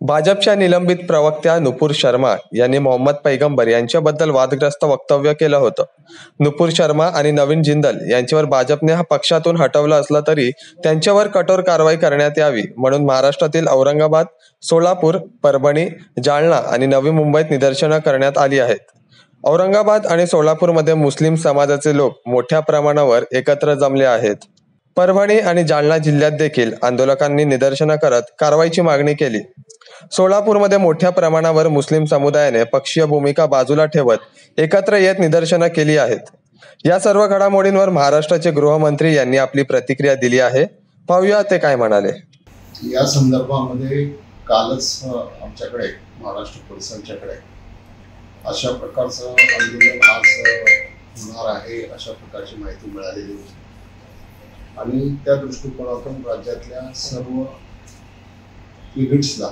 भाजपच्या निलंबित प्रवक्त्या नुपूर शर्मा यांनी मोहम्मद पैगंबर यांच्याबद्दल वादग्रस्त वक्तव्य केलं होतं. नुपूर शर्मा आणि नवीन जिंदल यांच्यावर भाजपने पक्षातून हटवलं असलं तरी त्यांच्यावर कठोर कारवाई करण्यात यावी म्हणून महाराष्ट्रातील औरंगाबाद, सोलापूर, परभणी, जालना आणि नवी मुंबईत निदर्शनं करण्यात आली आहेत. औरंगाबाद आणि सोलापूरमध्ये मुस्लिम समाजाचे लोक मोठ्या प्रमाणावर एकत्र जमले आहेत. परभणी आणि जालना जिल्ह्यात देखील आंदोलकांनी निदर्शनं करत कारवाईची मागणी केली. सोलापूरमध्ये मोठ्या प्रमाणावर मुस्लिम समुदायाने पक्षीय भूमिका बाजूला ठेवत एकत्र येत निदर्शनं केली आहेत. या सर्व घडामोडींवर महाराष्ट्राचे गृहमंत्री यांनी आपली प्रतिक्रिया दिली आहे. पाहूया ते काय म्हणाले. या संदर्भामध्ये कालच आमच्याकडे महाराष्ट्र पोलिसांच्याकडे अशा प्रकारचं आंदोलन आज होणार आहे अशा प्रकारची माहिती मिळालेली होती आणि त्या दृष्टिकोनातून राज्यातल्या सर्व युनिट्सला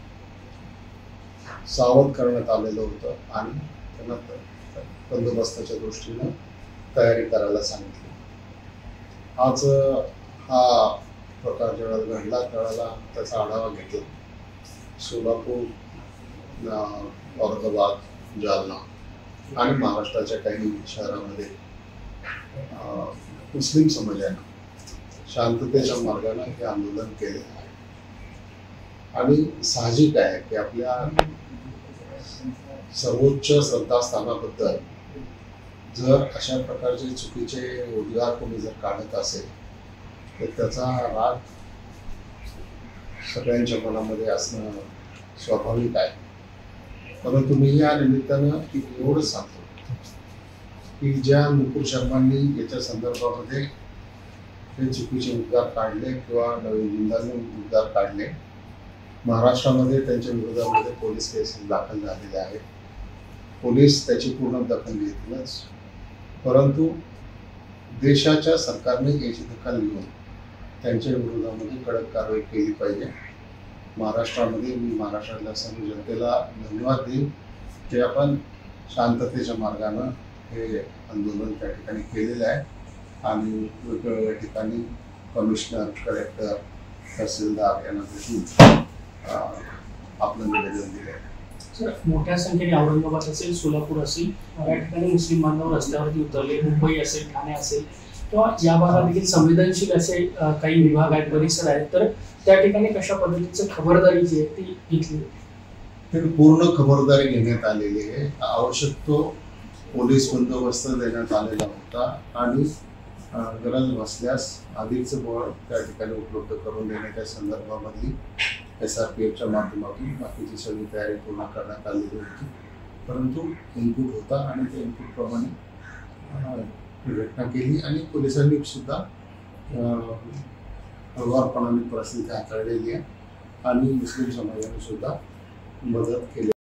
सावध करण्यात आलेलं होतं आणि त्यांना बंदोबस्ताच्या दृष्टीनं तयारी करायला सांगितली. आज हा प्रकार जेव्हा घडला त्यावेळेला त्याचा आढावा घेतला. सोलापूर, औरंगाबाद, जालना आणि महाराष्ट्राच्या काही शहरामध्ये मुस्लिम समाजानं शांततेच्या मार्गाने हे आंदोलन केले आहे आणि साहजिक आहे की आपल्या सर्वोच्च श्रद्धास्थानाबद्दल जर अशा प्रकारचे चुकीचे उद्गार कोणी जर काढत असेल तर त्याचा राग सगळ्यांच्या मनामध्ये असणं स्वाभाविक आहे. परंतु मी या निमित्तानं एवढंच सांगतो की ज्या नुपूर शर्मांनी याच्या संदर्भामध्ये हे चुकीचे उद्गार काढले किंवा नवीन जिंदालने उद्गार काढले, महाराष्ट्रामध्ये त्यांच्या विरोधामध्ये पोलीस केसेस दाखल झालेले आहेत. पोलीस त्याची पूर्ण दखल घेतीलच, परंतु देशाच्या सरकारने याची दखल घेऊन त्यांच्या विरोधामध्ये कडक कारवाई केली पाहिजे. महाराष्ट्रामध्ये मी महाराष्ट्रातल्या सर्व जनतेला धन्यवाद देईन की आपण शांततेच्या मार्गानं हे आंदोलन त्या ठिकाणी केलेलं आहे आणि वेगवेगळ्या ठिकाणी कमिशनर, कलेक्टर, तहसीलदार यांना भेटून आपलं निवेदन दिलं आहे. सर, मोठ्या संख्येने औरंगाबाद असेल, सोलापूर असेल या ठिकाणी मुस्लिम बांधव रस्त्यावरती उतरले. मुंबई असेल, ठाणे असेल किंवा या भागात देखील संवेदनशील असे काही विभाग आहेत, परिसर आहेत, तर त्या ठिकाणी कशा पद्धतीची खबरदारी जी आहे ती घेतली? पूर्ण खबरदारी घेण्यात आलेली आहे. आवश्यक तो पोलीस बंदोबस्त देण्यात आलेला होता आणि गरज भासल्यास अधिकचं बळ त्या ठिकाणी उपलब्ध करून देण्याच्या संदर्भामधली SRPFच्या माध्यमातून बाकीची सगळी तयारी पूर्ण करण्यात आलेली होती. परंतु इनपुट होता आणि त्या इनपुटप्रमाणे घटना केली आणि पोलिसांनी सुद्धा हळुवारपणाने परिस्थिती हाताळलेली आहे आणि मुस्लिम समाजाने सुद्धा मदत केली.